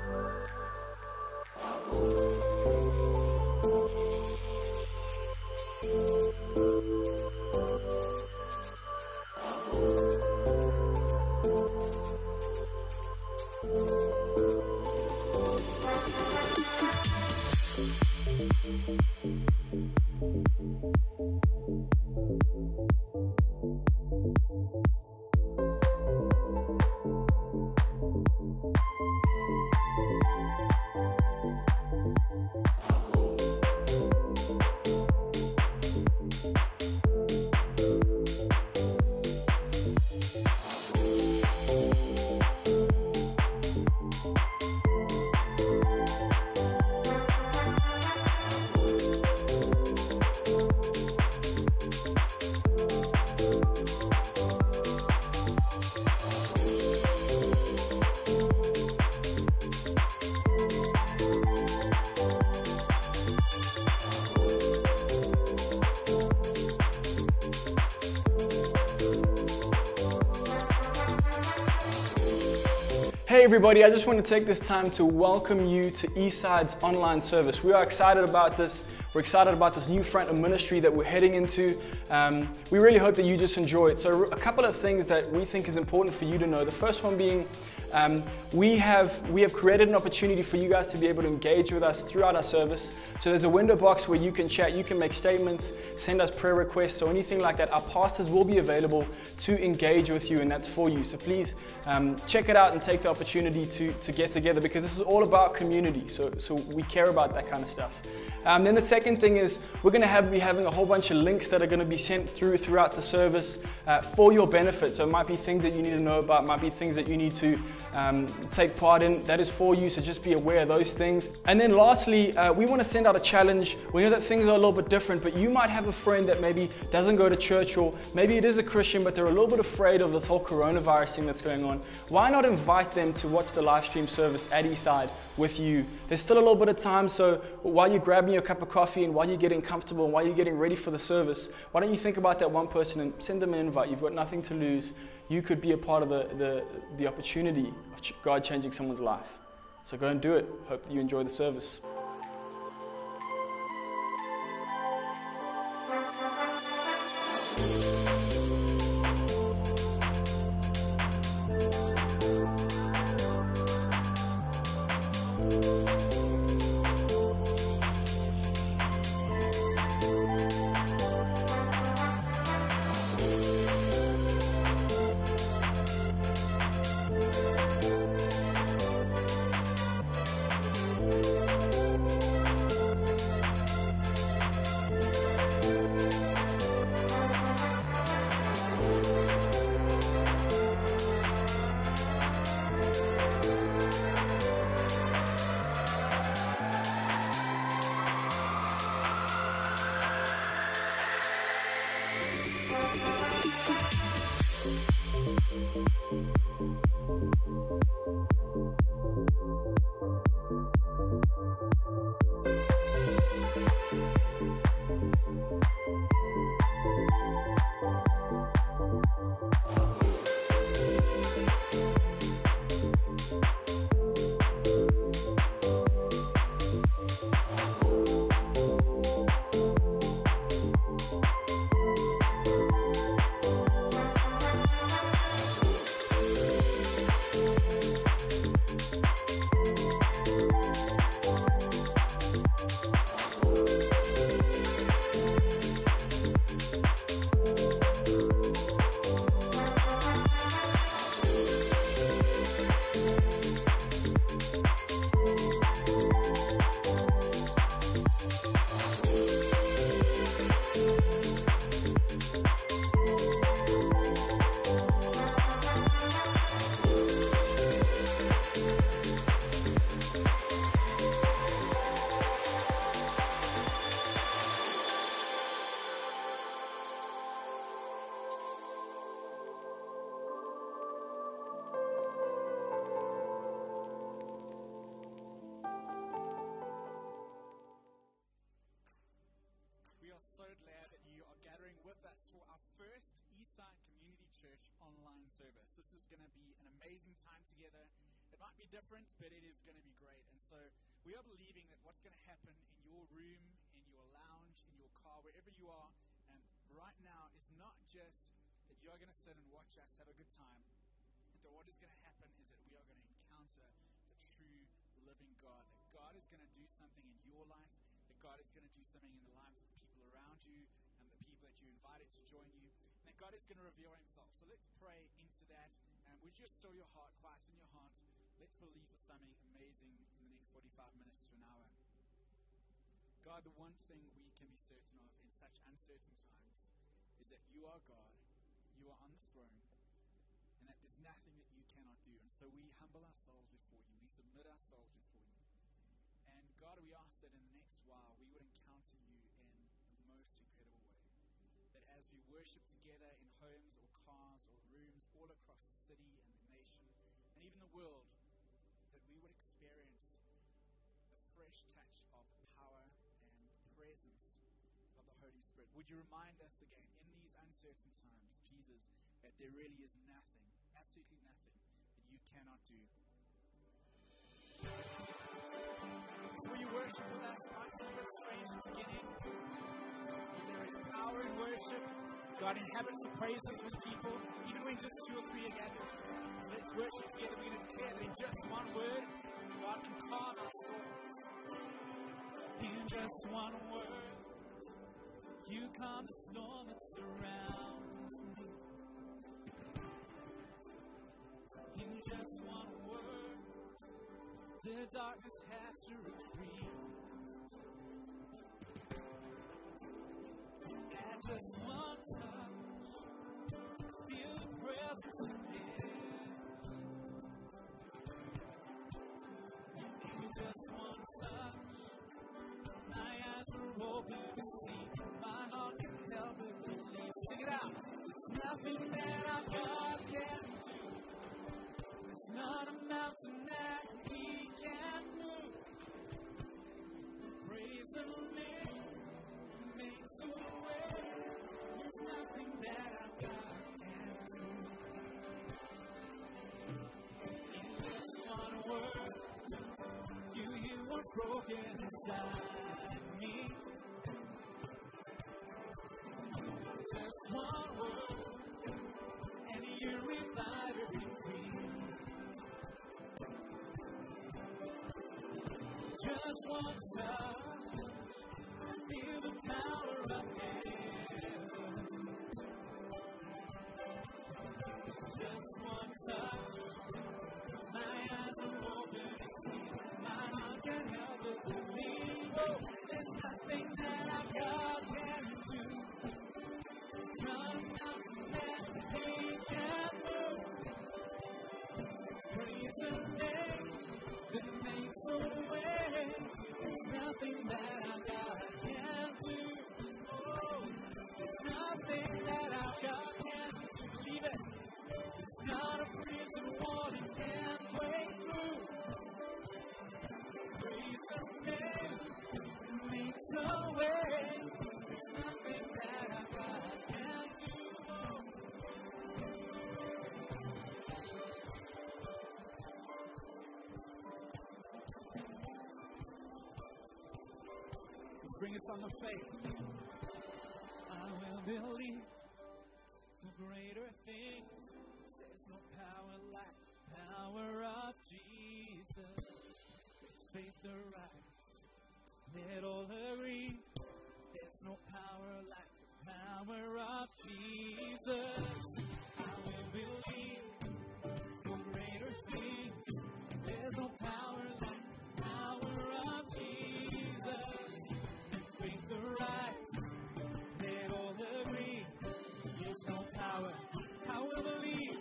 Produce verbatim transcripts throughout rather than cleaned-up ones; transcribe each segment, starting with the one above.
Hey everybody, I just want to take this time to welcome you to Eastside's online service. We are excited about this. We're excited about this new front of ministry that we're heading into. Um, we really hope that you just enjoy it. So a couple of things that we think is important for you to know. The first one being, um, we have we have created an opportunity for you guys to be able to engage with us throughout our service. So there's a window box where you can chat, you can make statements, send us prayer requests or anything like that. Our pastors will be available to engage with you, and that's for you. So please um, check it out and take the opportunity to, to get together, because this is all about community. So, so we care about that kind of stuff. Um, then the second thing is we're going to have, be having a whole bunch of links that are going to be sent through throughout the service uh, for your benefit. So it might be things that you need to know about, might be things that you need to um, take part in. That is for you, so just be aware of those things. And then lastly, uh, we want to send out a challenge. We know that things are a little bit different, but you might have a friend that maybe doesn't go to church, or maybe it is a Christian, but they're a little bit afraid of this whole coronavirus thing that's going on. Why not invite them to watch the live stream service at Eastside with you? There's still a little bit of time, so while you're grabbing your cup of coffee and while you're getting comfortable and while you're getting ready for the service, why don't you think about that one person and send them an invite? You've got nothing to lose. You could be a part of the, the, the opportunity of God changing someone's life. So go and do it. Hope that you enjoy the service. So glad that you are gathering with us for our first Eastside Community Church online service. This is going to be an amazing time together. It might be different, but it is going to be great. And so we are believing that what's going to happen in your room, in your lounge, in your car, wherever you are, and right now is not just that you're going to sit and watch us have a good time. But what is going to happen is that we are going to encounter the true living God. That God is going to do something in your life. That God is going to do something in the lives of the people around you and the people that you invited to join you. And that God is going to reveal himself. So let's pray into that. And would you just still your heart, quieten your heart. Let's believe for something amazing in the next forty-five minutes to an hour. God, the one thing we can be certain of in such uncertain times is that you are God. You are on the throne. And that there's nothing that you cannot do. And so we humble ourselves before you. We submit ourselves before you. And God, we ask that in the next while we would encounter you in the most incredible way. That as we worship together in homes or cars or rooms all across the city and the nation and even the world, that we would experience a fresh touch of power and presence of the Holy Spirit. Would you remind us again in these uncertain times, Jesus, that there really is nothing, absolutely nothing, that you cannot do. Before you worship with us, might seem a bit strange at the beginning. There is power in worship. God inhabits the praises of his people, even when just two or three are gathered. So let's worship together. We're going to declare that in just one word, God can calm our storms. In just one word, you calm the storm that surrounds me. In just one word, the darkness has to retreat. At just one touch, feel the presence of heaven. In just one touch, my eyes are open to see. My heart can help but believe. Sing it out. There's nothing that our God can do. There's not a mountain that he can move. Praise the name, makes a way. There's nothing that our God can do. In just one word, you, you was broken inside me. Just one word, and you revive every dream. Just one touch, feel the power of heaven. Just one touch, my eyes are open to see. My heart can help but believe. Oh, there's nothing that our God can do. There's not a mountain that he can move. Praise the name that makes a way. There's nothing that our God can do. Oh, there's nothing that our God can do. Believe it. It's not a prison wall he can't break through. Praise the name that makes a way. There's nothing that our God can do. Oh. Let's bring us on the faith. I will believe the greater things. There's no power like the power of Jesus. Faith the rise, let all agree. There's no power like the power of Jesus. I will believe for greater things. There's no power like the power of Jesus. Faith the rise, let all agree. There's no power. I will believe.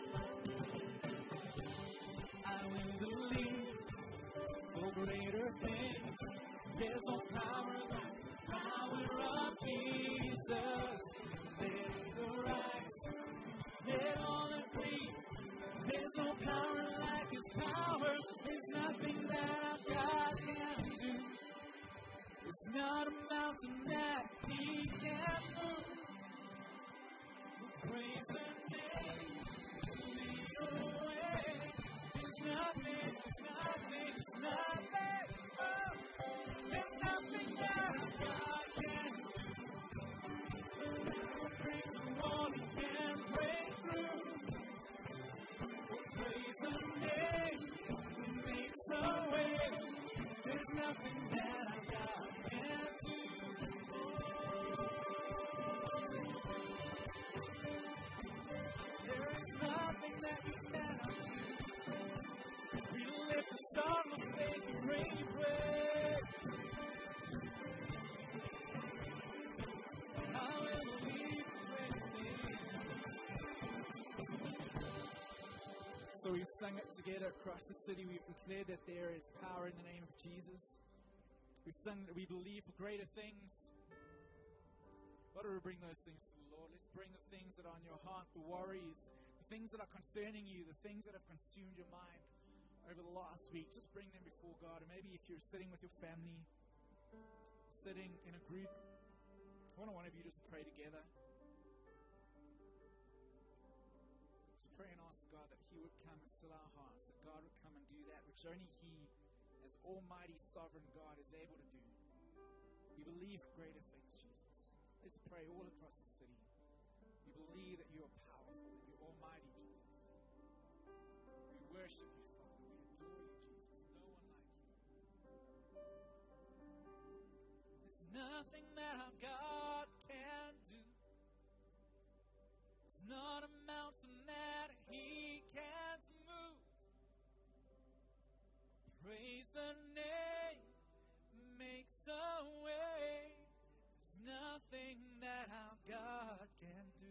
I will believe for greater things. There's no power like the power of Jesus. Let the rise, let all agree. There's no power like his power. There's nothing that our God can do. It's not a mountain that he can't move. Praise the name, lead the way. There's nothing, there's nothing that our God can't do. There is nothing that you cannot do. We lift the song of faith and bring you praise. I will believe when So we've sung it together across the city. We've declared that there is power in the name of Jesus. We've sung that we believe for greater things. Why don't we bring those things to the Lord? Let's bring the things that are on your heart, the worries, the things that are concerning you, the things that have consumed your mind over the last week. Just bring them before God. And maybe if you're sitting with your family, sitting in a group, why don't one of you just pray together? Just pray and ask God that He would come and still our hearts, that God would come and do that which only He, as Almighty Sovereign God, is able to do. We believe greater things, Jesus. Let's pray all across the city. We believe that You are powerful, that You're Almighty, Jesus. We worship You, Father. We adore You, Jesus. No one like You. There's nothing that our God can do. There's not a mountain that He can't move. Praise the name, makes a way. There's nothing that our God can do.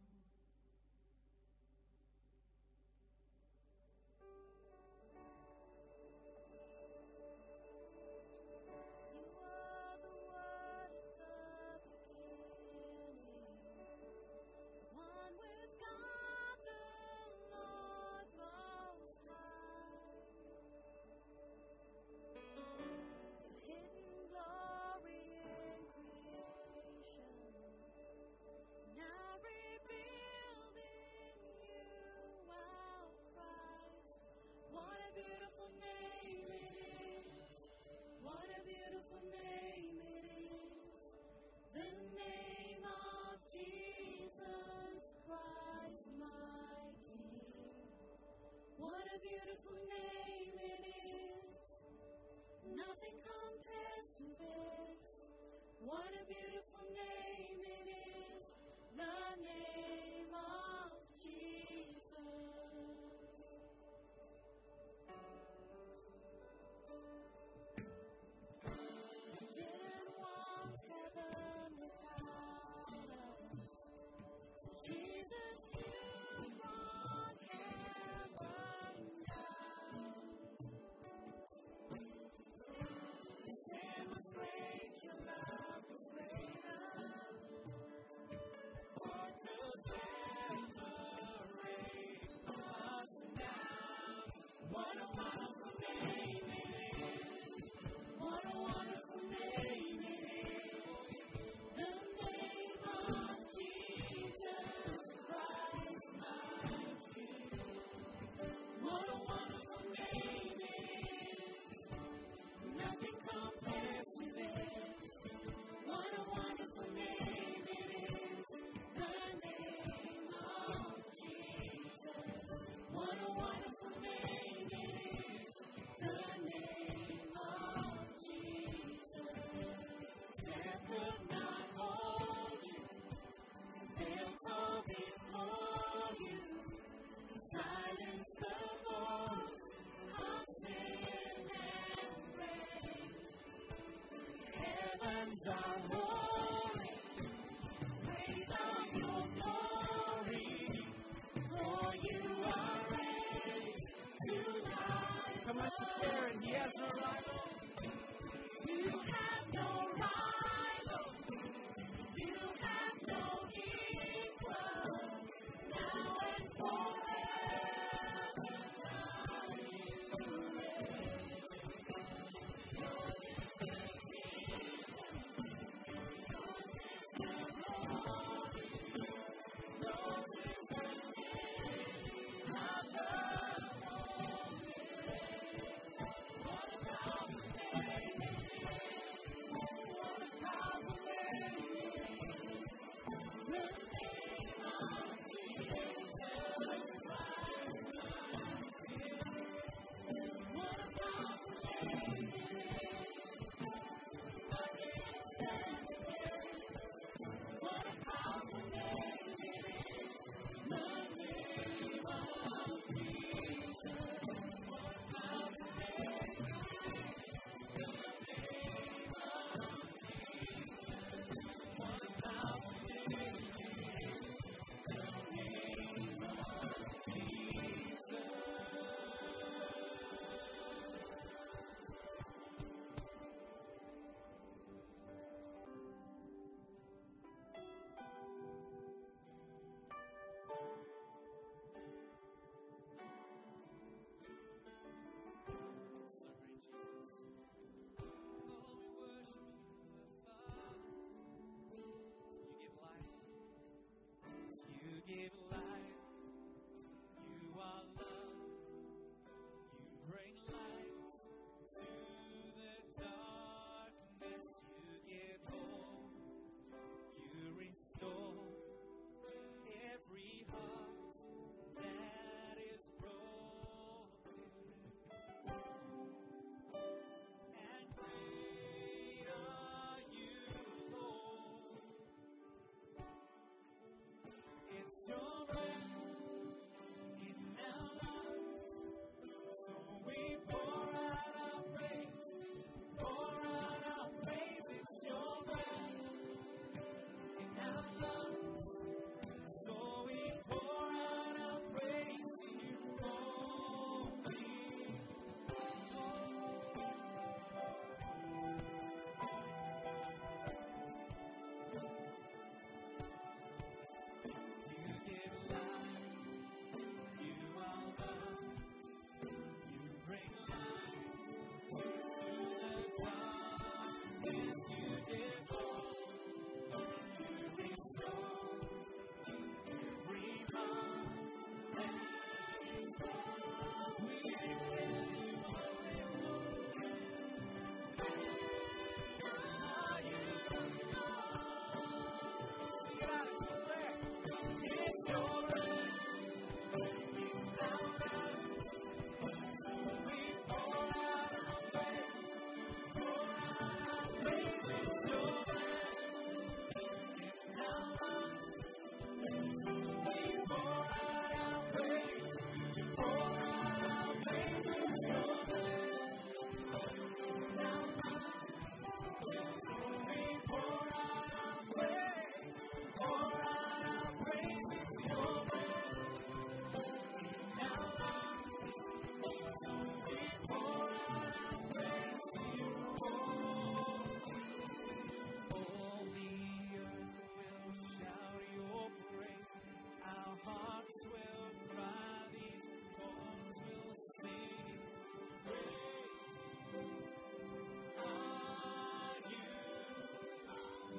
Beautiful name it is. Nothing compares to this. What a beautiful name it is. The name of Jesus. Didn't want heaven without us. So Jesus, You brought heaven. Great, Your love was greater. What could separate us now? What a wonderful name it is. What a wonderful name it is. The name of Jesus Christ, my King. What a wonderful name it is. Nothing compares to this. What a wonderful name it is. The name of Jesus. What a wonderful name it is. The name of Jesus. Death could not hold You. Built all before You. Silence the voice of sin and rain. Heavens are roaring, praise of Your glory. For You are raised to life. Come on, declare it. He has no rival. You have no rival. You have no equal. Now and forever. What a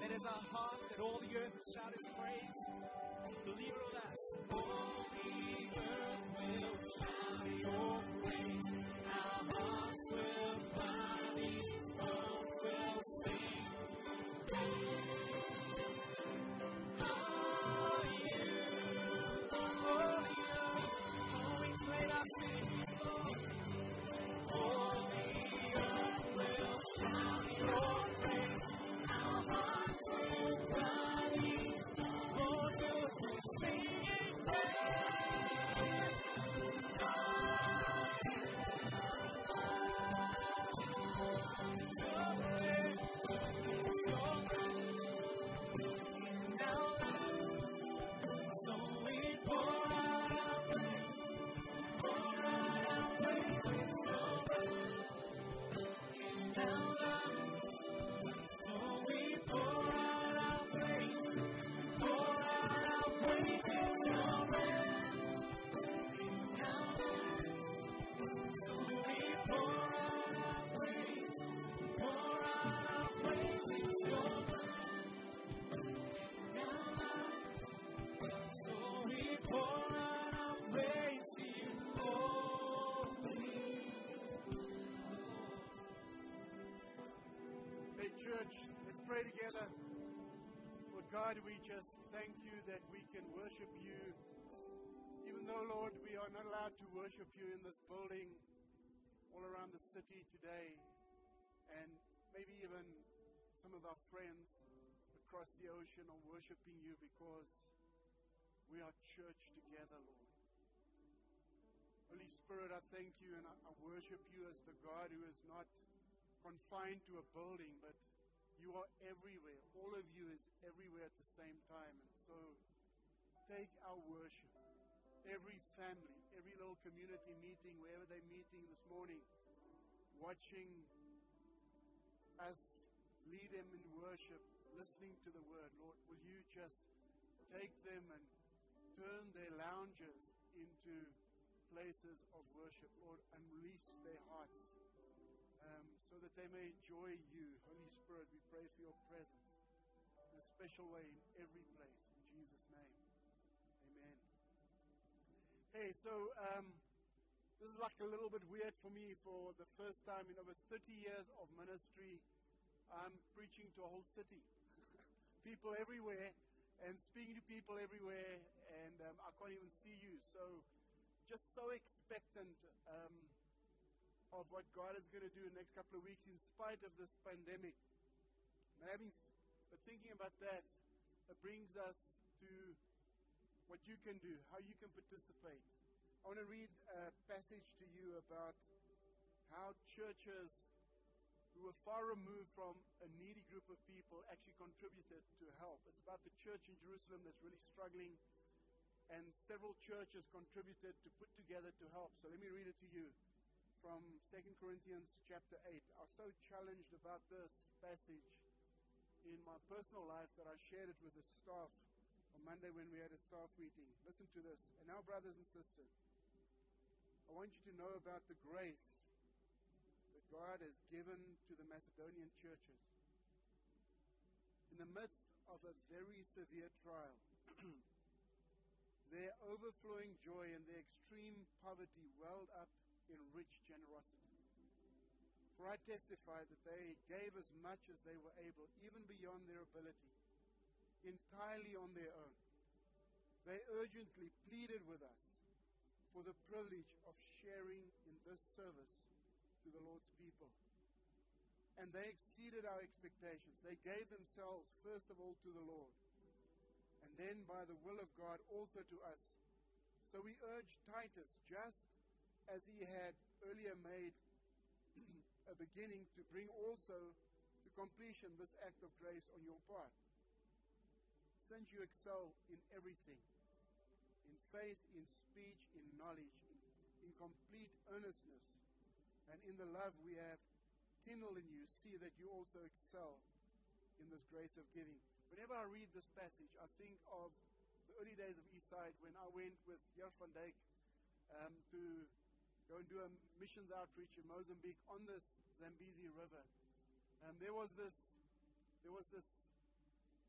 It is our heart that all the earth will shout His praise. Believe it with us. All the earth will shout Your praise. Our hearts will cry, these bones will sing. Are You, oh You, oh we played our singing before. All the earth will shout Your praise. Our hearts will cry, these bones will sing. Church, let's pray together. Lord God, we just thank You that we can worship You, even though, Lord, we are not allowed to worship You in this building all around the city today, and maybe even some of our friends across the ocean are worshiping You because we are church together, Lord. Holy Spirit, I thank You and I, I worship You as the God who is not confined to a building, but You are everywhere. All of You is everywhere at the same time. And so take our worship, every family, every little community meeting, wherever they're meeting this morning, watching us lead them in worship, listening to the word. Lord, will You just take them and turn their lounges into places of worship, Lord, and release their hearts um, so that they may enjoy You. Holy Spirit, we pray for Your presence in a special way in every place. In Jesus' name, amen. Hey, so um, this is like a little bit weird for me. For the first time in over thirty years of ministry, I'm preaching to a whole city. People everywhere, and speaking to people everywhere, and um, I can't even see you. So just so expectant um, of what God is going to do in the next couple of weeks in spite of this pandemic. And having, but thinking about that, it brings us to what you can do, how you can participate. I want to read a passage to you about how churches who were far removed from a needy group of people actually contributed to help. It's about the church in Jerusalem that's really struggling, and several churches contributed to put together to help. So let me read it to you from Second Corinthians chapter eight. I was so challenged about this passage in my personal life that I shared it with the staff on Monday when we had a staff meeting. Listen to this. And now, brothers and sisters, I want you to know about the grace that God has given to the Macedonian churches. In the midst of a very severe trial, their overflowing joy and their extreme poverty welled up in rich generosity. For I testify that they gave as much as they were able, even beyond their ability, entirely on their own. They urgently pleaded with us for the privilege of sharing in this service to the Lord's people. And they exceeded our expectations. They gave themselves, first of all, to the Lord, and then by the will of God also to us. So we urge Titus, just as he had earlier made a beginning, to bring also to completion this act of grace on your part. Since you excel in everything, in faith, in speech, in knowledge, in, in complete earnestness, and in the love we have kindled in you, see that you also excel in this grace of giving. Whenever I read this passage, I think of the early days of Eastside when I went with Jan van Dijk um, to go and do a missions outreach in Mozambique on this Zambezi River. And there was this, there was this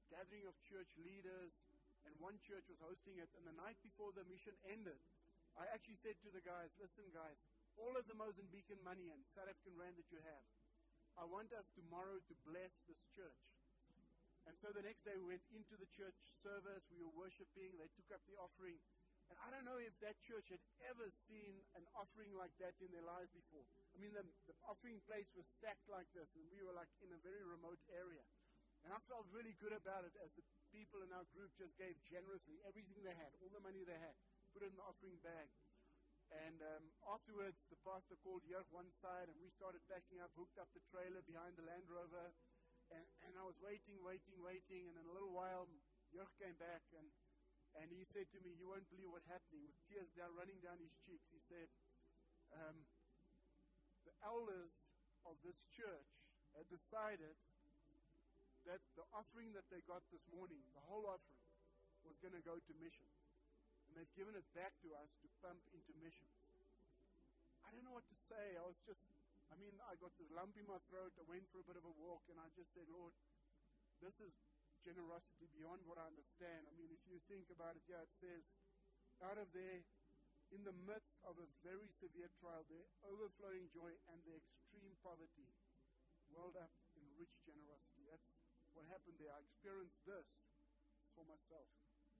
gathering of church leaders, and one church was hosting it. And the night before the mission ended, I actually said to the guys, listen guys, all of the Mozambican money and South African rand that you have, I want us tomorrow to bless this church. And so the next day we went into the church service, we were worshiping, they took up the offering. And I don't know if that church had ever seen an offering like that in their lives before. I mean, the, the offering plates were stacked like this, and we were like in a very remote area. And I felt really good about it as the people in our group just gave generously everything they had, all the money they had, put it in the offering bag. And um, afterwards, the pastor called Jörg one side, and we started packing up, hooked up the trailer behind the Land Rover. And, and I was waiting, waiting, waiting, and in a little while, Jörg came back, and, and he said to me, you won't believe what's happening, with tears down, running down his cheeks. He said, um, the elders of this church had decided that the offering that they got this morning, the whole offering, was going to go to missions. And they've given it back to us to pump into missions. I don't know what to say. I was just, I mean, I got this lump in my throat. I went for a bit of a walk, and I just said, Lord, this is generosity beyond what I understand. I mean, if you think about it, yeah, it says, out of there, in the midst of a very severe trial, their overflowing joy and their extreme poverty welled up in rich generosity. That's what happened there. I experienced this for myself.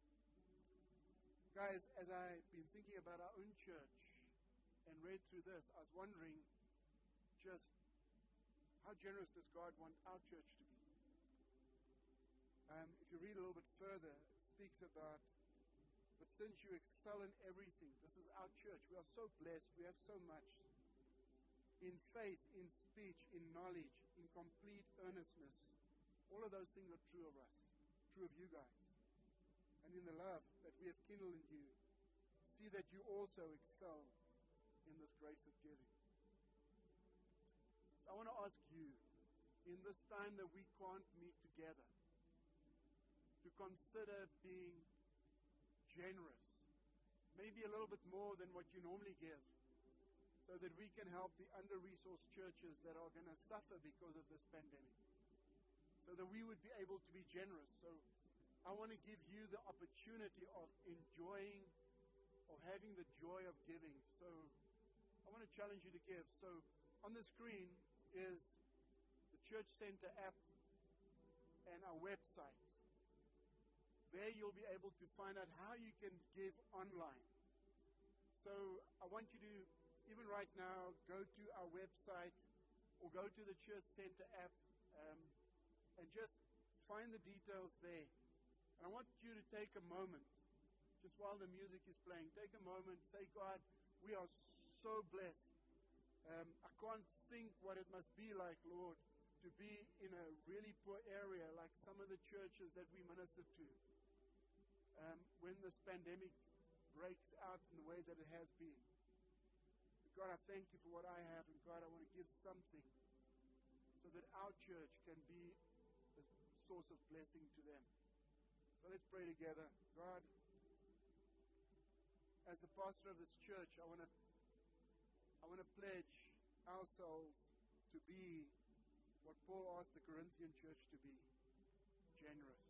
Guys, as I've been thinking about our own church and read through this, I was wondering just how generous does God want our church to be? Um, if you read a little bit further, it speaks about, but since you excel in everything, this is our church. We are so blessed. We have so much. In faith, in speech, in knowledge, in complete earnestness. All of those things are true of us, true of you guys. And in the love that we have kindled in you, see that you also excel in this grace of giving. So I want to ask you, in this time that we can't meet together, to consider being generous, maybe a little bit more than what you normally give, so that we can help the under-resourced churches that are going to suffer because of this pandemic, so that we would be able to be generous. So I want to give you the opportunity of enjoying, of having the joy of giving. So I want to challenge you to give. So on the screen is the Church Center app and our website. There you'll be able to find out how you can give online. So I want you to, even right now, go to our website or go to the Church Center app um, and just find the details there. And I want you to take a moment, just while the music is playing, take a moment, say, God, we are so blessed. Um, I can't think what it must be like, Lord, to be in a really poor area like some of the churches that we minister to. Um, when this pandemic breaks out in the way that it has been. God, I thank you for what I have, and God, I want to give something so that our church can be a source of blessing to them. So let's pray together. God, as the pastor of this church, I want to I want to pledge ourselves to be what Paul asked the Corinthian church to be, generous.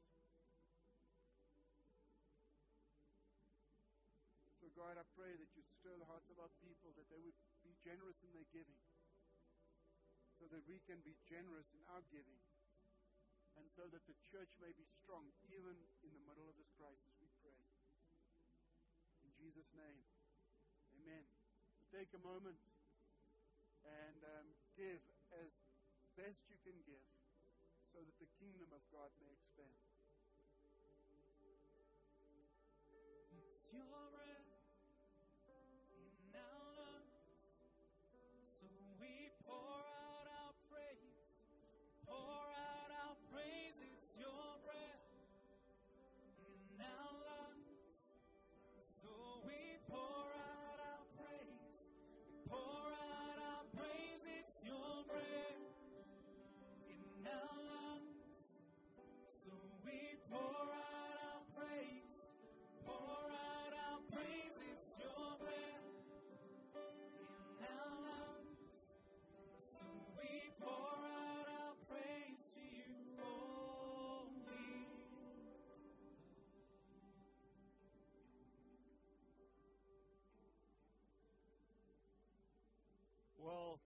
So God, I pray that you stir the hearts of our people, that they would be generous in their giving, so that we can be generous in our giving, and so that the church may be strong even in the middle of this crisis, we pray. In Jesus' name, amen. So take a moment and um, give as best you can give, so that the kingdom of God may expand. It's your breath in our lungs, so we pour out our praise, pour out our praise. It's your breath in our lungs, so we pour out our praise, we pour out our praise. It's your breath in our lungs, so we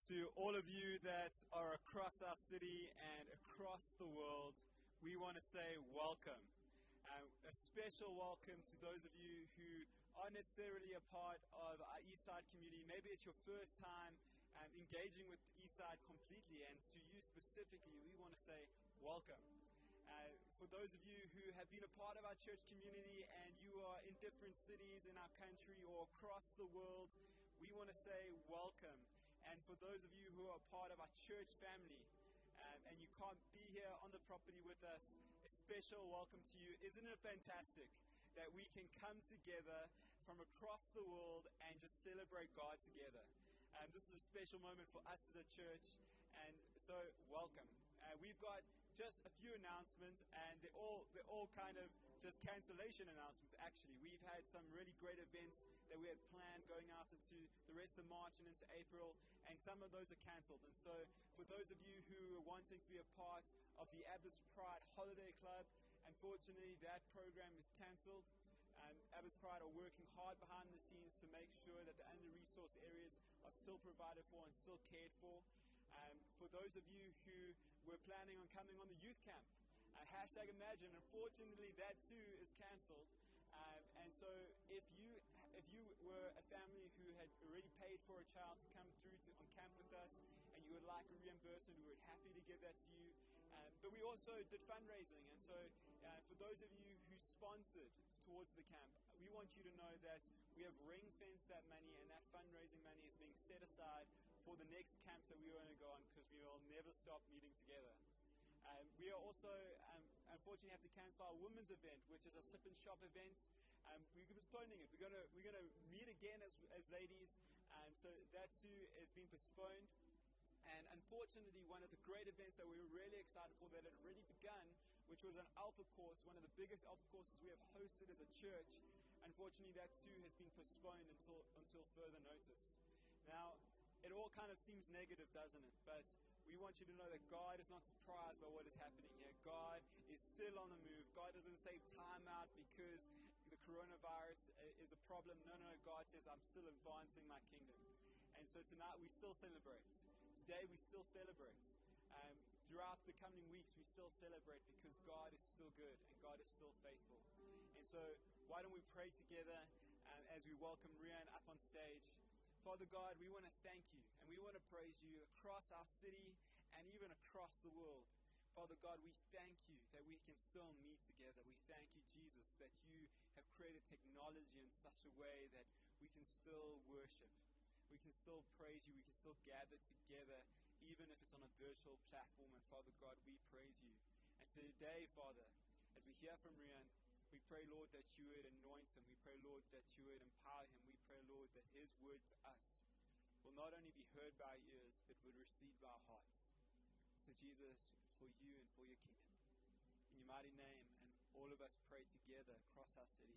To all of you that are across our city and across the world, we want to say welcome. Uh, a special welcome to those of you who aren't necessarily a part of our Eastside community. Maybe it's your first time um, engaging with Eastside completely, and to you specifically, we want to say welcome. Uh, for those of you who have been a part of our church community and you are in different cities in our country or across the world, we want to say welcome. And for those of you who are part of our church family um, and you can't be here on the property with us, a special welcome to you. Isn't it fantastic that we can come together from across the world and just celebrate God together? Um, this is a special moment for us as a church, and so welcome. Uh, we've got just a few announcements, and they're all they're all kind of just cancellation announcements. Actually, we've had some really great events that we had planned going out into the rest of March and into April, and some of those are cancelled. And so, for those of you who are wanting to be a part of the Abbas Pride Holiday Club, unfortunately, that program is cancelled. Um, Abbas Pride are working hard behind the scenes to make sure that the under-resourced areas are still provided for and still cared for. Um, for those of you who were planning on coming on the youth camp, uh, hashtag Imagine, unfortunately that too is cancelled. Um, and so if you if you were a family who had already paid for a child to come through to, on camp with us and you would like a reimbursement, we were happy to give that to you. Um, but we also did fundraising, and so uh, for those of you who sponsored towards the camp, we want you to know that we have ring-fenced that money, and that fundraising money is being set aside for the next camps that we want to go on, because we will never stop meeting together. Um, we are also, um, unfortunately, have to cancel our women's event, which is a sip and shop event. Um, we're postponing it. We're going to we're going to meet again as as ladies, um, so that too is being postponed. And unfortunately, one of the great events that we were really excited for that had already begun, which was an Alpha course, one of the biggest Alpha courses we have hosted as a church, unfortunately that too has been postponed until until further notice. Now, it all kind of seems negative, doesn't it? But we want you to know that God is not surprised by what is happening here. God is still on the move. God doesn't say time out because the coronavirus is a problem. No, no, God says, I'm still advancing my kingdom. And so tonight we still celebrate. Today we still celebrate. Um, throughout the coming weeks we still celebrate because God is still good and God is still faithful. And so why don't we pray together um, as we welcome Rian up on stage. Father God, we want to thank you and we want to praise you across our city and even across the world. Father God, we thank you that we can still meet together. We thank you, Jesus, that you have created technology in such a way that we can still worship. We can still praise you. We can still gather together, even if it's on a virtual platform. And Father God, we praise you. And today, Father, as we hear from Rian, we pray, Lord, that you would anoint him. We pray, Lord, that you would empower him. We pray, Lord, that his word to us will not only be heard by our ears, but would receive by our hearts. So, Jesus, it's for you and for your kingdom. In your mighty name, and all of us pray together across our city.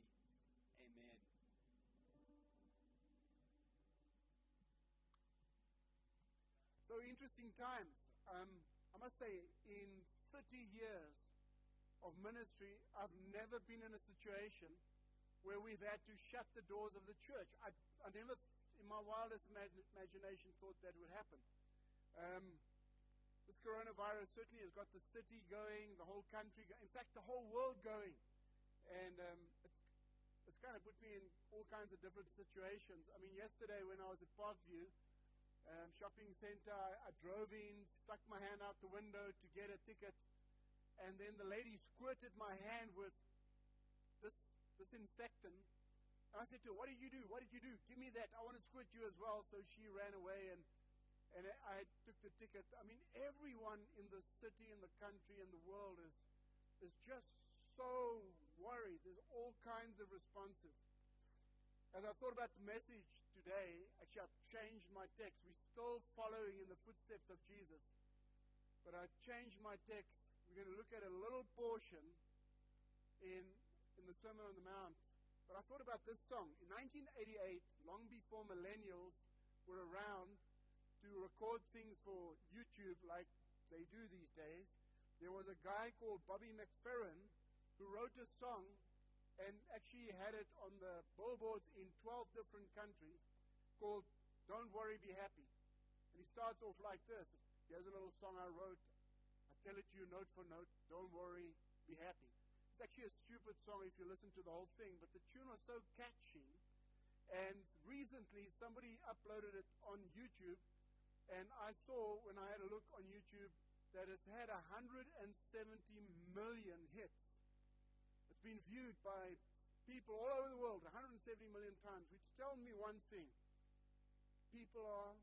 Amen. So interesting times. Um, I must say, in thirty years of ministry, I've never been in a situation where we've had to shut the doors of the church. I, I never, in my wildest imag- imagination, thought that would happen. Um, this coronavirus certainly has got the city going, the whole country, go- in fact, the whole world going. And um, it's, it's kind of put me in all kinds of different situations. I mean, yesterday when I was at Parkview, Um, shopping center, I, I drove in, stuck my hand out the window to get a ticket, and then the lady squirted my hand with this disinfectant. And I said to her, "What did you do? What did you do? Give me that. I want to squirt you as well." So she ran away, and and I, I took the ticket. I mean, everyone in the city, in the country, in the world is is just so worried. There's all kinds of responses. As I thought about the message today, actually I've changed my text. We're still following in the footsteps of Jesus. But I changed my text. We're going to look at a little portion in, in the Sermon on the Mount. But I thought about this song. In nineteen eighty-eight, long before millennials were around to record things for YouTube like they do these days, there was a guy called Bobby McFerrin who wrote a song and actually had it on the billboards in twelve different countries called Don't Worry, Be Happy. And he starts off like this. Here's a little song I wrote. I tell it to you note for note. Don't worry, be happy. It's actually a stupid song if you listen to the whole thing, but the tune was so catchy. And recently, somebody uploaded it on YouTube, and I saw when I had a look on YouTube that it's had one hundred seventy million hits. It's been viewed by people all over the world one hundred seventy million times, which tells me one thing. People are,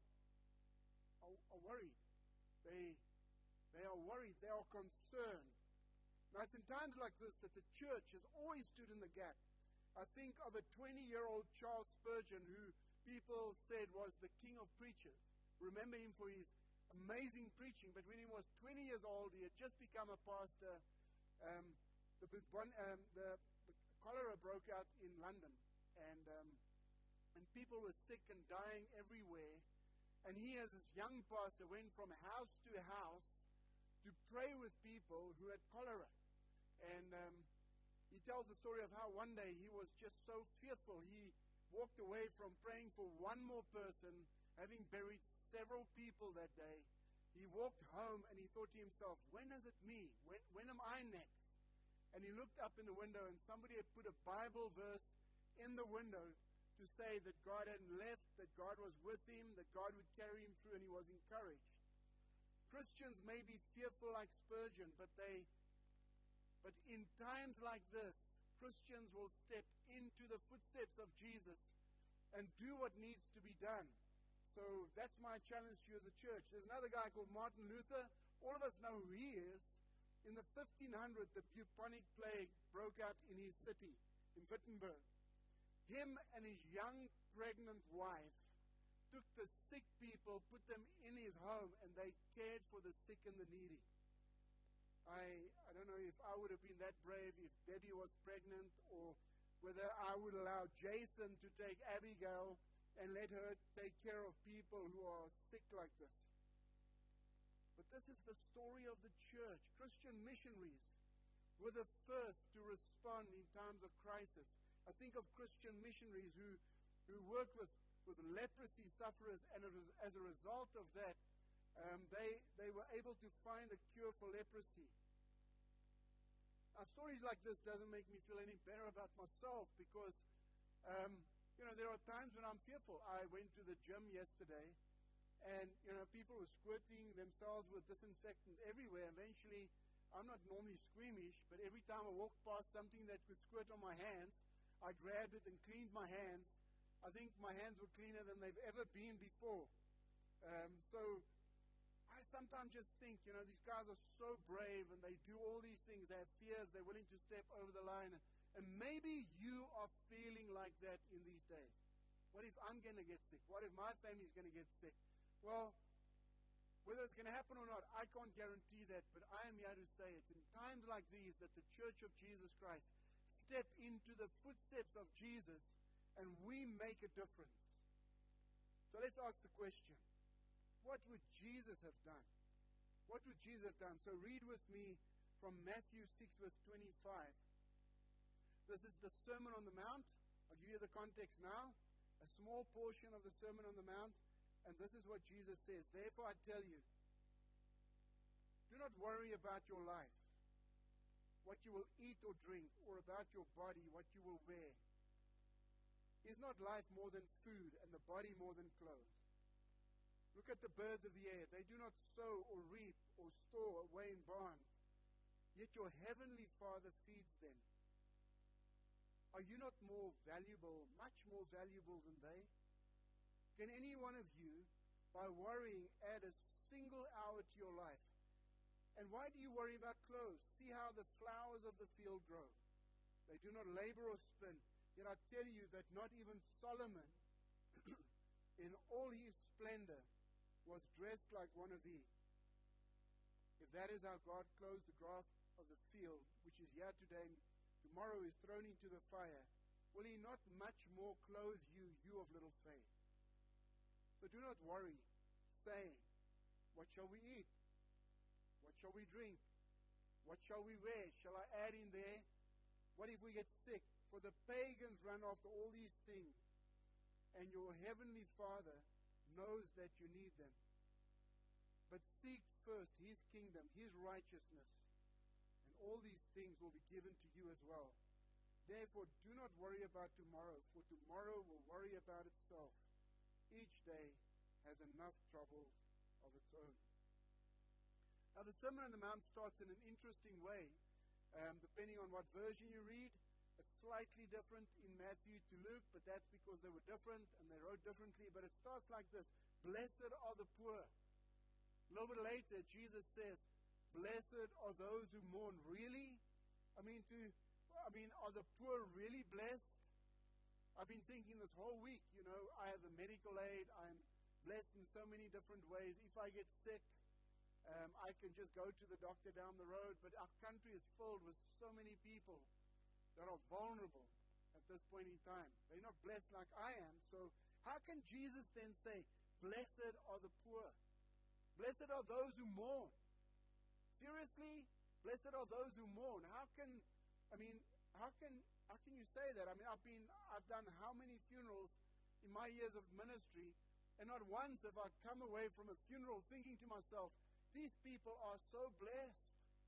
are, are worried. They, they are worried. They are concerned. Now, it's in times like this that the church has always stood in the gap. I think of a twenty-year-old Charles Spurgeon, who people said was the king of preachers. Remember him for his amazing preaching, but when he was twenty years old, he had just become a pastor. Um, the, one, um, the, the cholera broke out in London, and, um, and people were sick and dying everywhere. And he, as this young pastor, went from house to house to pray with people who had cholera. And um, he tells the story of how one day he was just so fearful. He walked away from praying for one more person, having buried several people that day. He walked home and he thought to himself, when is it me? When, when am I next? And he looked up in the window, and somebody had put a Bible verse in the window to say that God hadn't left, that God was with him, that God would carry him through, and he was encouraged. Christians may be fearful like Spurgeon, but they, but in times like this, Christians will step into the footsteps of Jesus and do what needs to be done. So that's my challenge to you as a church. There's another guy called Martin Luther. All of us know who he is. In the fifteen hundred, the bubonic plague broke out in his city, in Wittenberg. Him and his young pregnant wife took the sick people, put them in his home, and they cared for the sick and the needy. I, I don't know if I would have been that brave if Debbie was pregnant, or whether I would allow Jason to take Abigail and let her take care of people who are sick like this. But this is the story of the church. Christian missionaries were the first to respond in times of crisis. I think of Christian missionaries who, who worked with, with leprosy sufferers, and as a result of that, um, they, they were able to find a cure for leprosy. Now, stories like this doesn't make me feel any better about myself, because um, you know, there are times when I'm fearful. I went to the gym yesterday, and, you know, people were squirting themselves with disinfectant everywhere. Eventually, I'm not normally squeamish, but every time I walked past something that could squirt on my hands, I grabbed it and cleaned my hands. I think my hands were cleaner than they've ever been before. Um, so I sometimes just think, you know, these guys are so brave, and they do all these things. They have fears. They're willing to step over the line. And, and maybe you are feeling like that in these days. What if I'm going to get sick? What if my family's going to get sick? Well, whether it's going to happen or not, I can't guarantee that, but I am here to say it's in times like these that the Church of Jesus Christ step into the footsteps of Jesus, and we make a difference. So let's ask the question, what would Jesus have done? What would Jesus have done? So read with me from Matthew six, verse twenty-five. This is the Sermon on the Mount. I'll give you the context now. A small portion of the Sermon on the Mount. And this is what Jesus says. Therefore I tell you, do not worry about your life, what you will eat or drink, or about your body, what you will wear. Is not life more than food, and the body more than clothes? Look at the birds of the air. They do not sow or reap or store away in barns, yet your heavenly Father feeds them. Are you not more valuable, much more valuable than they? Can any one of you, by worrying, add a single hour to your life? And why do you worry about clothes? See how the flowers of the field grow. They do not labor or spin. Yet I tell you that not even Solomon, in all his splendor, was dressed like one of these. If that is how God clothes the grass of the field, which is here today and tomorrow is thrown into the fire, will he not much more clothe you, you of little faith? So do not worry, saying, what shall we eat? What shall we drink? What shall we wear? Shall I add in there, what if we get sick? For the pagans run after all these things, and your heavenly Father knows that you need them. But seek first His kingdom, His righteousness, and all these things will be given to you as well. Therefore, do not worry about tomorrow, for tomorrow will worry about itself. Each day has enough troubles of its own. Now, the Sermon on the Mount starts in an interesting way, um, depending on what version you read. It's slightly different in Matthew to Luke, but that's because they were different and they wrote differently. But it starts like this: Blessed are the poor. A little bit later, Jesus says, Blessed are those who mourn. Really? I mean, to, I mean, are the poor really blessed? I've been thinking this whole week, you know, I have a medical aid. I'm blessed in so many different ways. If I get sick, um, I can just go to the doctor down the road. But our country is filled with so many people that are vulnerable at this point in time. They're not blessed like I am. So how can Jesus then say, Blessed are the poor? Blessed are those who mourn. Seriously? Blessed are those who mourn. How can, I mean, how can, how can you say that? I mean, I've been, I've done how many funerals in my years of ministry, and not once have I come away from a funeral thinking to myself, these people are so blessed.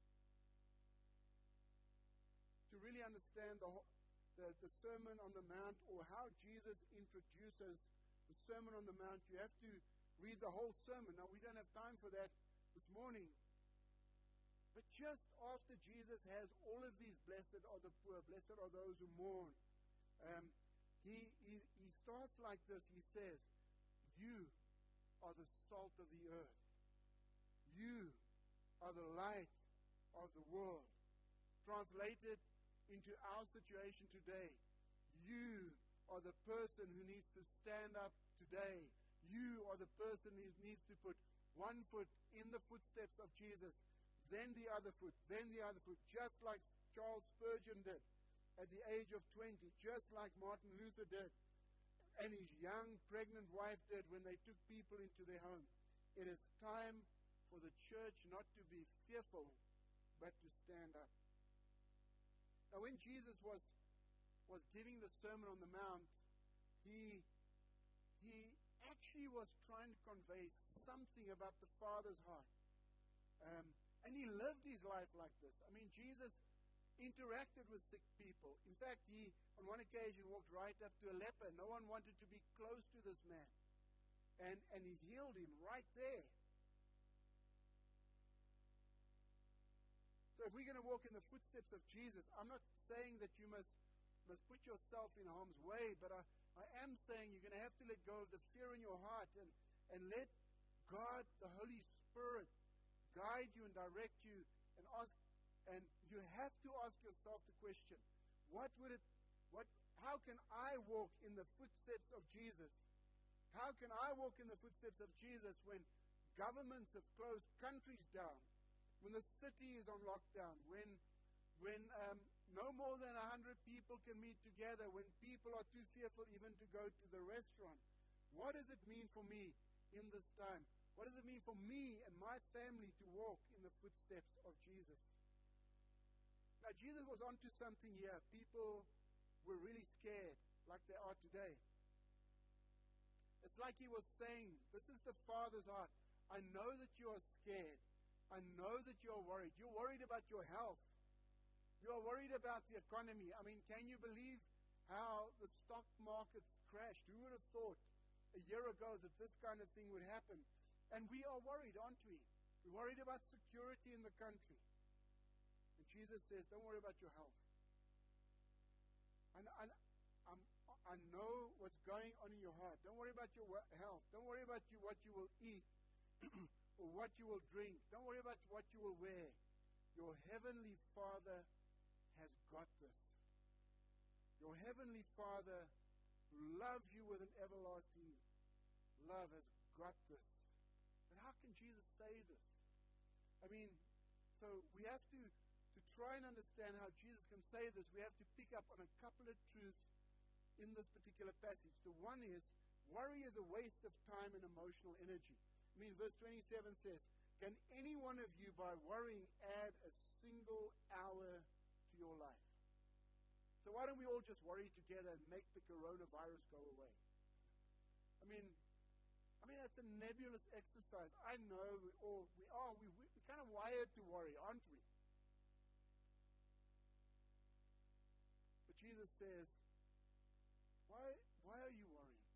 To really understand the, the, the Sermon on the Mount, or how Jesus introduces the Sermon on the Mount, you have to read the whole sermon. Now, we don't have time for that this morning. But just after Jesus has all of these, blessed are the poor, blessed are those who mourn, um, he, he, he starts like this. He says, you are the salt of the earth. You are the light of the world. Translated into our situation today, you are the person who needs to stand up today. You are the person who needs to put one foot in the footsteps of Jesus, then the other foot, then the other foot, just like Charles Spurgeon did at the age of twenty, just like Martin Luther did, and his young pregnant wife did when they took people into their home. It is time for the church not to be fearful, but to stand up. Now, when Jesus was was giving the Sermon on the Mount, he he actually was trying to convey something about the Father's heart. Um, and he lived his life like this. I mean, Jesus interacted with sick people. In fact, he, on one occasion, walked right up to a leper. No one wanted to be close to this man. And, and he healed him right there. So if we're going to walk in the footsteps of Jesus, I'm not saying that you must, must put yourself in harm's way, but I, I am saying you're going to have to let go of the fear in your heart and, and let God, the Holy Spirit, guide you and direct you, and ask, and you have to ask yourself the question, what would it, what, how can I walk in the footsteps of Jesus? How can I walk in the footsteps of Jesus when governments have closed countries down, when the city is on lockdown, when, when um, no more than a hundred people can meet together, when people are too fearful even to go to the restaurant? What does it mean for me in this time? What does it mean for me and my family to walk in the footsteps of Jesus? Now, Jesus was onto something here. People were really scared, like they are today. It's like he was saying, this is the Father's heart. I know that you are scared. I know that you are worried. You're worried about your health. You are worried about the economy. I mean, can you believe how the stock markets crashed? Who would have thought a year ago that this kind of thing would happen? And we are worried, aren't we? We're worried about security in the country. And Jesus says, don't worry about your health. And I, I'm, I know what's going on in your heart. Don't worry about your health. Don't worry about you, what you will eat or what you will drink. Don't worry about what you will wear. Your heavenly Father has got this. Your heavenly Father who loves you with an everlasting love has got this. But how can Jesus say this? I mean, so we have to, to try and understand how Jesus can say this. We have to pick up on a couple of truths in this particular passage. The one is, worry is a waste of time and emotional energy. I mean, verse twenty-seven says, can any one of you, by worrying, add a single hour to your life? So why don't we all just worry together and make the coronavirus go away? I mean, I mean, that's that's a nebulous exercise. I know we all, we are, we, we, we're kind of wired to worry, aren't we? But Jesus says, why, why are you worrying?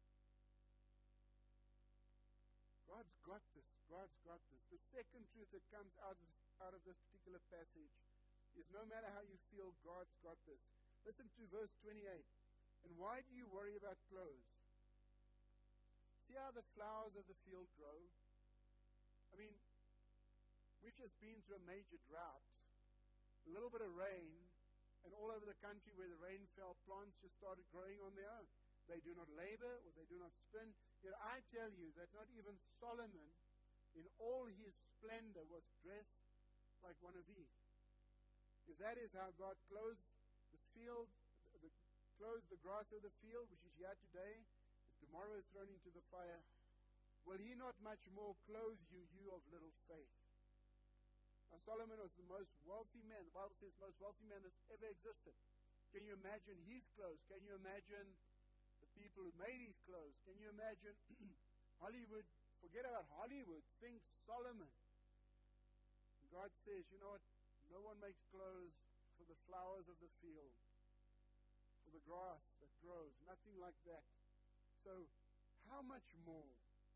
God's got this. God's got this. The second truth that comes out of, out of this particular passage is no matter how you feel, God's got this. Listen to verse twenty-eight. And why do you worry about clothes? See how the flowers of the field grow? I mean, we've just been through a major drought. A little bit of rain, and all over the country where the rain fell, plants just started growing on their own. They do not labor, or they do not spin. Yet I tell you that not even Solomon, in all his splendor, was dressed like one of these. If that is how God clothes the field, the, clothes the grass of the field, which is here today, and tomorrow is thrown into the fire, will he not much more clothe you, you of little faith? Now Solomon was the most wealthy man. The Bible says most wealthy man that's ever existed. Can you imagine his clothes? Can you imagine the people who made his clothes? Can you imagine Hollywood? Forget about Hollywood. Think Solomon. And God says, you know what? No one makes clothes for the flowers of the field, for the grass that grows. Nothing like that. So, how much more?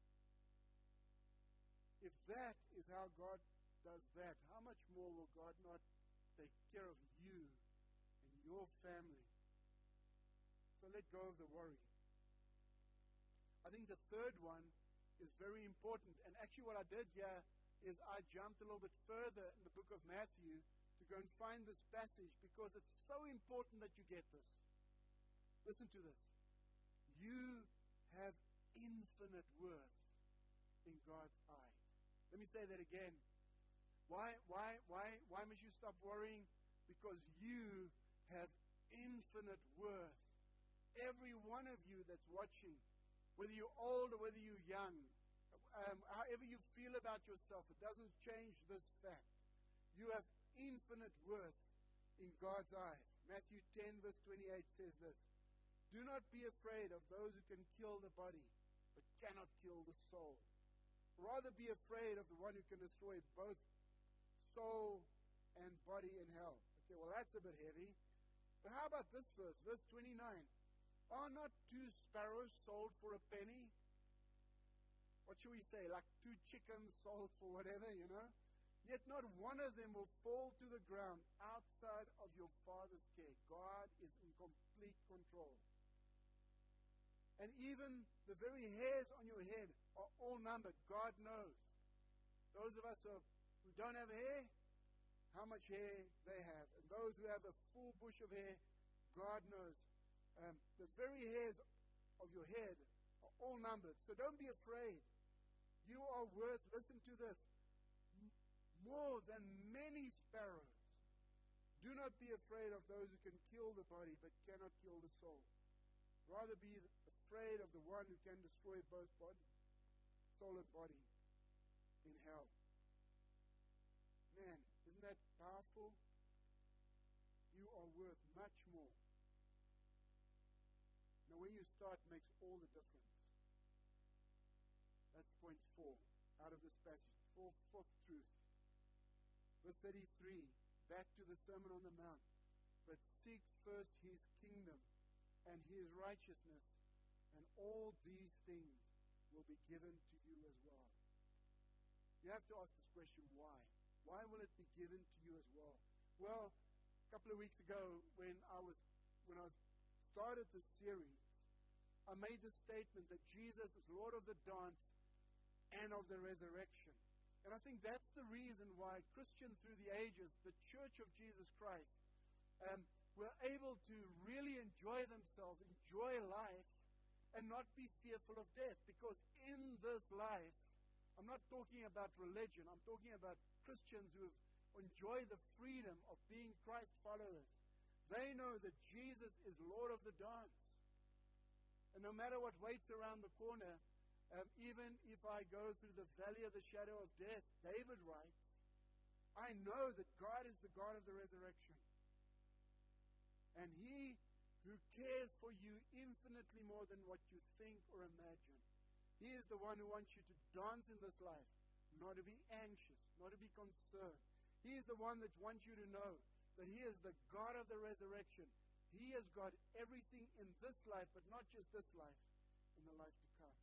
If that is how God does that, how much more will God not take care of you and your family? So let go of the worry. I think the third one is very important. And actually what I did here is I jumped a little bit further in the book of Matthew to go and find this passage because it's so important that you get this. Listen to this. You have infinite worth in God's eyes. Let me say that again. Why, why, why, why must you stop worrying? Because you have infinite worth. Every one of you that's watching, whether you're old or whether you're young, um, however you feel about yourself, it doesn't change this fact. You have infinite worth in God's eyes. Matthew ten verse twenty-eight says this. Do not be afraid of those who can kill the body, but cannot kill the soul. Rather be afraid of the one who can destroy both soul and body in hell. Okay, well that's a bit heavy. But how about this verse, verse twenty-nine? Are not two sparrows sold for a penny? What should we say? Like two chickens sold for whatever, you know? Yet not one of them will fall to the ground outside of your Father's care. God is in complete control. And even the very hairs on your head are all numbered. God knows. Those of us who don't have hair, how much hair they have. And those who have a full bush of hair, God knows. Um, the very hairs of your head are all numbered. So don't be afraid. You are worth, listen to this, m- more than many sparrows. Do not be afraid of those who can kill the body but cannot kill the soul. Rather be afraid of the one who can destroy both body, soul and body in hell. Man, isn't that powerful? You are worth much more. Now, when you start, makes all the difference. That's point four out of this passage. Fourth, fourth truth. Verse thirty-three, back to the Sermon on the Mount. But seek first his kingdom and his righteousness, and all these things will be given to you as well. You have to ask this question, why? Why will it be given to you as well? Well, a couple of weeks ago, when I was when I was started this series, I made the statement that Jesus is Lord of the dance and of the resurrection. And I think that's the reason why Christians through the ages, the Church of Jesus Christ, um, were able to really enjoy themselves, enjoy life, and not be fearful of death. Because in this life, I'm not talking about religion, I'm talking about Christians who enjoy the freedom of being Christ followers. They know that Jesus is Lord of the dance. And no matter what waits around the corner, um, even if I go through the valley of the shadow of death, David writes, I know that God is the God of the resurrection. And he who cares for you infinitely more than what you think or imagine. He is the one who wants you to dance in this life, not to be anxious, not to be concerned. He is the one that wants you to know that He is the God of the resurrection. He has got everything in this life, but not just this life, in the life to come.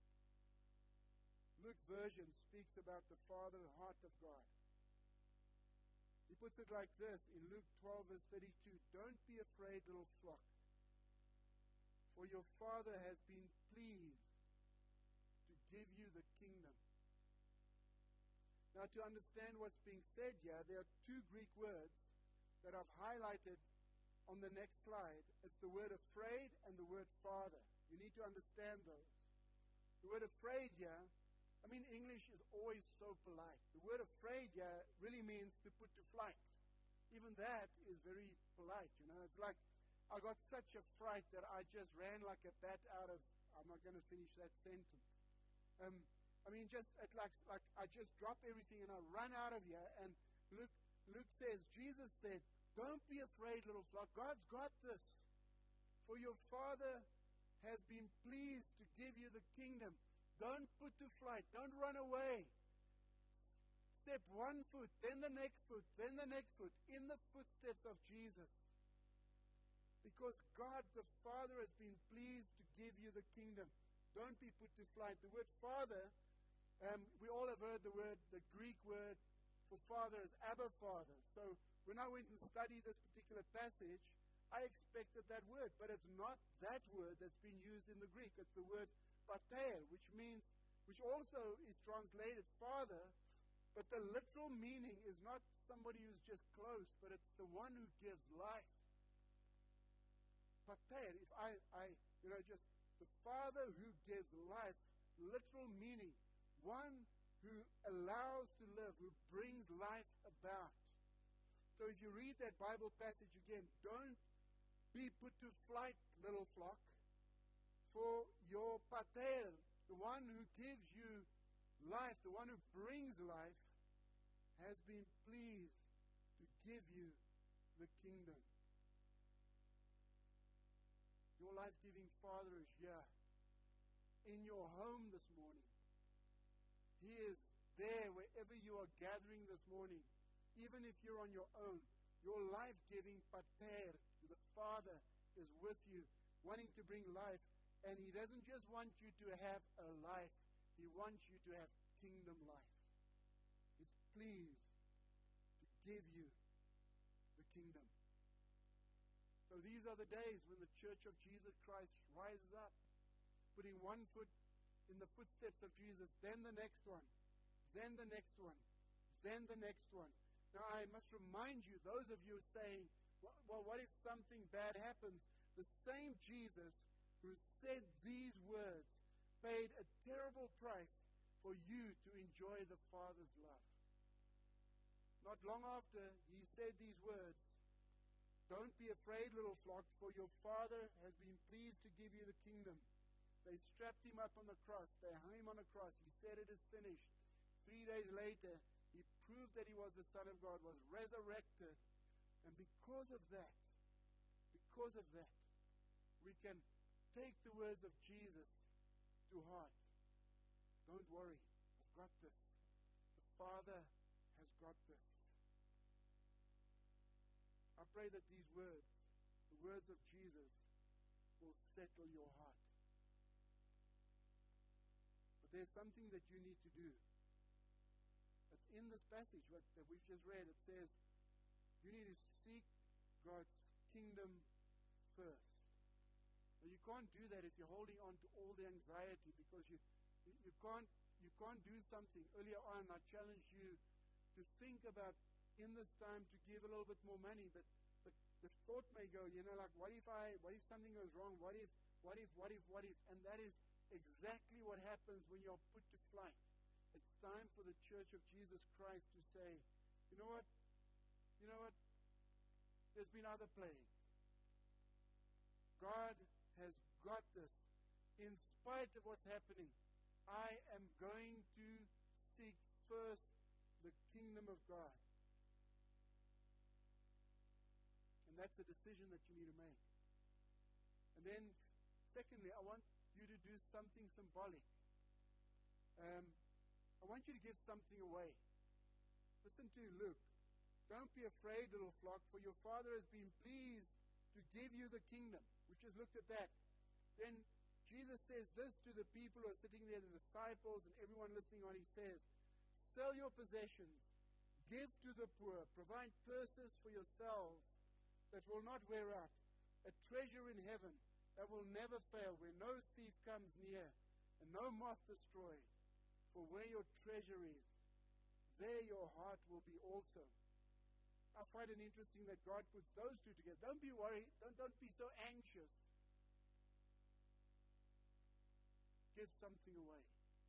Luke's version speaks about the Father heart of God. He puts it like this in Luke twelve, verse thirty-two. Don't be afraid, little flock, for your Father has been pleased to give you the kingdom. Now, to understand what's being said here, there are two Greek words that I've highlighted on the next slide. It's the word afraid and the word Father. You need to understand those. The word afraid here, I mean, English is always so polite. The word afraid here really means to put to flight. Even that is very polite, you know. It's like, I got such a fright that I just ran like a bat out of, I'm not going to finish that sentence. Um, I mean, just at like, like I just drop everything and I run out of here. And Luke, Luke says, Jesus said, don't be afraid, little flock. God's got this. For your Father has been pleased to give you the kingdom. Don't put to flight. Don't run away. Step one foot, then the next foot, then the next foot, in the footsteps of Jesus. Because God the Father has been pleased to give you the kingdom. Don't be put to flight. The word Father, um, we all have heard the word, the Greek word for Father is Abba Father. So when I went and studied this particular passage, I expected that word, but it's not that word that's been used in the Greek. It's the word pater, which means, which also is translated Father, but the literal meaning is not somebody who's just close, but it's the one who gives life. Pater, if I, I, you know, just the Father who gives life, literal meaning, one who allows to live, who brings life about. So if you read that Bible passage again, don't be put to flight, little flock, for your pater, the one who gives you life, the one who brings life, has been pleased to give you the kingdom. Your life-giving Father is here in your home this morning. He is there wherever you are gathering this morning. Even if you're on your own, your life-giving pater, the Father, is with you, wanting to bring life. And He doesn't just want you to have a life. He wants you to have kingdom life. He's pleased to give you the kingdom. So these are the days when the Church of Jesus Christ rises up, putting one foot in the footsteps of Jesus, then the next one, then the next one, then the next one. Now I must remind you, those of you saying, well, what if something bad happens? The same Jesus who said these words paid a terrible price for you to enjoy the Father's love. Not long after He said these words, don't be afraid, little flock, for your Father has been pleased to give you the kingdom. They strapped Him up on the cross. They hung Him on the cross. He said it is finished. Three days later, He proved that He was the Son of God, was resurrected. And because of that, because of that, we can take the words of Jesus to heart. Don't worry, I've got this. The Father has got this. I pray that these words, the words of Jesus, will settle your heart. But there's something that you need to do. It's in this passage that we've just read. It says, you need to seek God's kingdom first. Now, you can't do that if you're holding on to all the anxiety, because you, you, you, can't, you can't do something. Earlier on, I challenged you to think about, in this time, to give a little bit more money, but, but the thought may go, you know, like, what if I, what if something goes wrong? What if, what if, what if, what if? And that is exactly what happens when you're put to flight. It's time for the Church of Jesus Christ to say, you know what? You know what? There's been other plagues. God has got this. In spite of what's happening, I am going to seek first the kingdom of God. And that's a decision that you need to make. And then, secondly, I want you to do something symbolic. Um, I want you to give something away. Listen to Luke. Don't be afraid, little flock, for your Father has been pleased to give you the kingdom. We just looked at that. Then Jesus says this to the people who are sitting there, the disciples and everyone listening on. He says, sell your possessions, give to the poor, provide purses for yourselves that will not wear out, a treasure in heaven that will never fail, where no thief comes near and no moth destroys. For where your treasure is, there your heart will be also. I find it interesting that God puts those two together. Don't be worried. Don't, don't be so anxious. Give something away.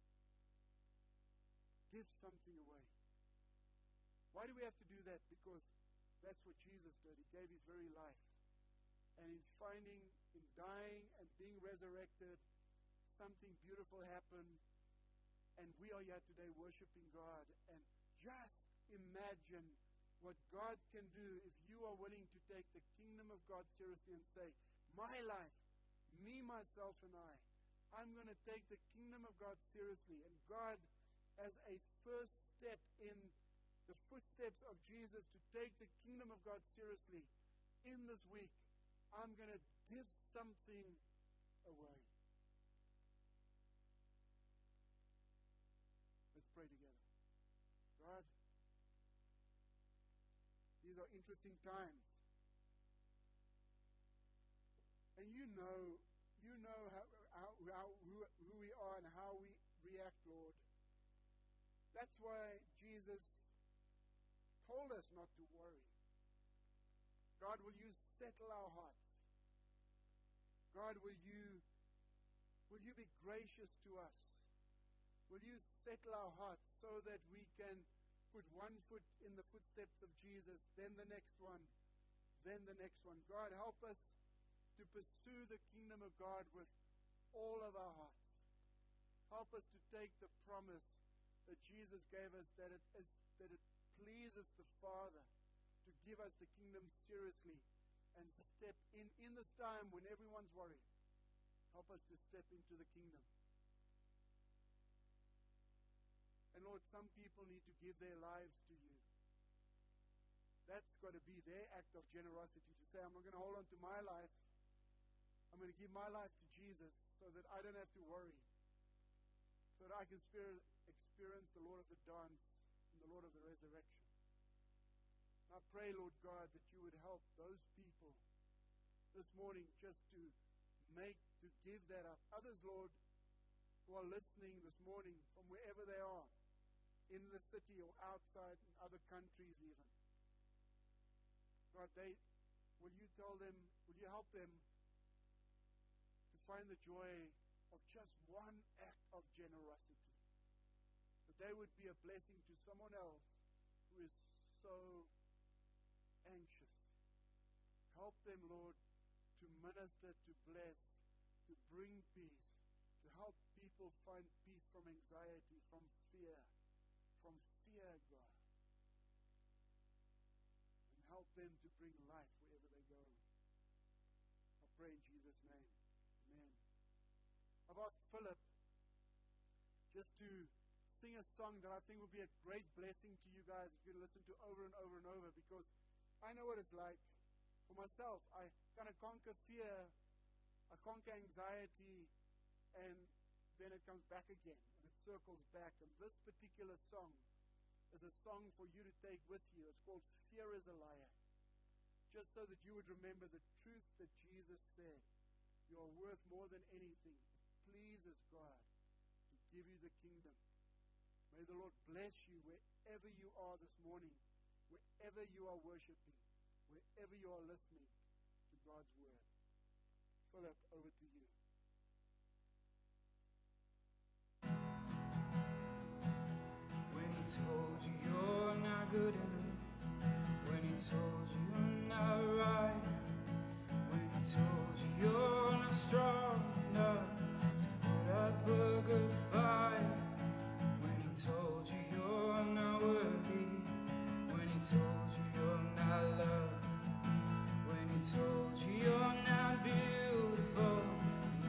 Give something away. Why do we have to do that? Because that's what Jesus did. He gave his very life. And in finding, in dying and being resurrected, something beautiful happened. And we are here today worshiping God. And just imagine what God can do if you are willing to take the kingdom of God seriously and say, my life, me, myself, and I, I'm going to take the kingdom of God seriously. And God, as a first step in the footsteps of Jesus to take the kingdom of God seriously, in this week, I'm going to give something away. Let's pray together. God, these are interesting times. And you know, you know how, how, how, who, who we are and how we react, Lord. That's why Jesus told us not to worry. God, will you settle our hearts? God, will you, will you be gracious to us? Will you settle our hearts so that we can put one foot in the footsteps of Jesus, then the next one, then the next one. God, help us to pursue the kingdom of God with all of our hearts. Help us to take the promise that Jesus gave us, that it, is, that it pleases the Father to give us the kingdom seriously and step in, in this time when everyone's worried. Help us to step into the kingdom. And Lord, some people need to give their lives to you. That's got to be their act of generosity, to say, I'm not going to hold on to my life. I'm going to give my life to Jesus so that I don't have to worry. So that I can experience the Lord of the dance and the Lord of the resurrection. And I pray, Lord God, that you would help those people this morning just to make, to give that up. Others, Lord, who are listening this morning from wherever they are, in the city or outside in other countries even. God, they, will you tell them, will you help them to find the joy of just one act of generosity? That they would be a blessing to someone else who is so anxious. Help them, Lord, to minister, to bless, to bring peace, to help people find peace from anxiety, from fear, from fear, God. And help them to bring life wherever they go. I pray in Jesus' name. Amen. I've asked Philip just to sing a song that I think will be a great blessing to you guys if you listen to over and over and over, because I know what it's like. For myself, I kind of conquer fear, I conquer anxiety, and then it comes back again, and it circles back. And this particular song is a song for you to take with you. It's called Fear is a Liar. Just so that you would remember the truth that Jesus said. You are worth more than anything. It pleases God to give you the kingdom. May the Lord bless you wherever you are this morning, wherever you are worshiping, wherever you are listening to God's word. Philip, over to you. When he told you you're not good enough, when he told you you're not right, when he told you you're not strong enough to put up a good fight, when he told you you're not worthy, when he told you you're not loved, when he told you you're not beautiful,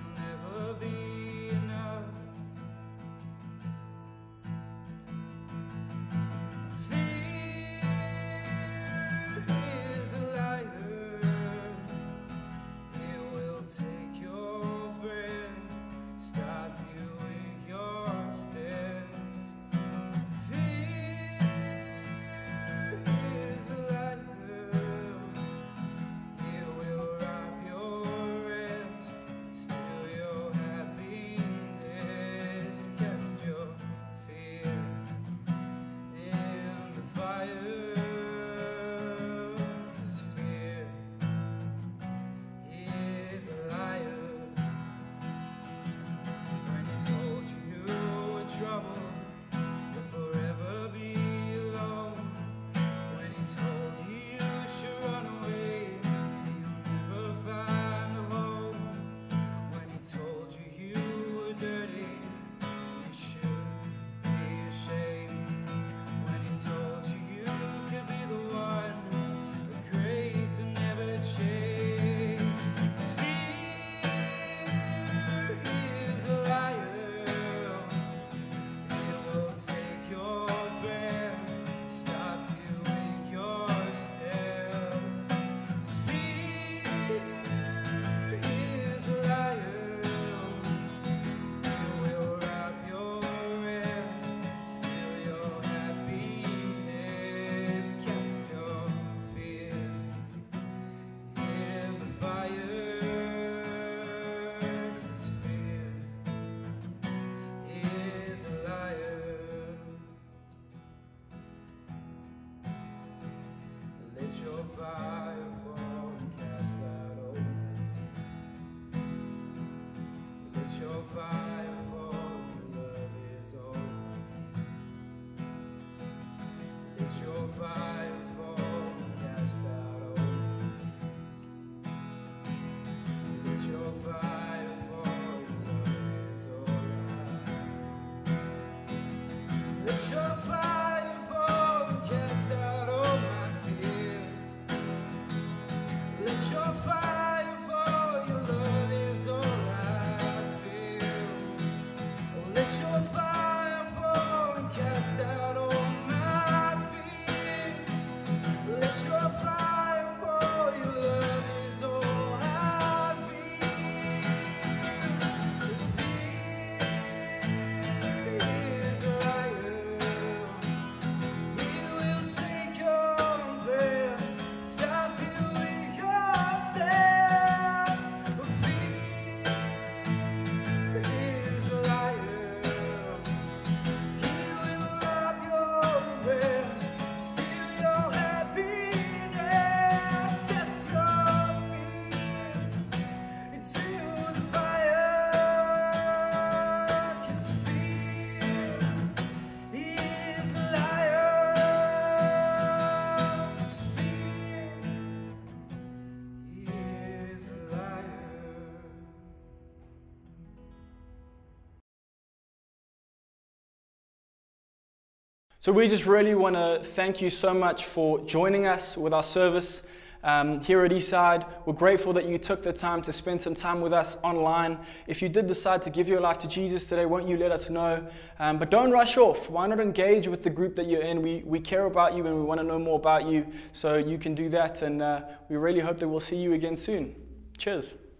So we just really want to thank you so much for joining us with our service um, here at Eastside. We're grateful that you took the time to spend some time with us online. If you did decide to give your life to Jesus today, won't you let us know? Um, but don't rush off. Why not engage with the group that you're in? We, we care about you and we want to know more about you, so you can do that. And uh, we really hope that we'll see you again soon. Cheers.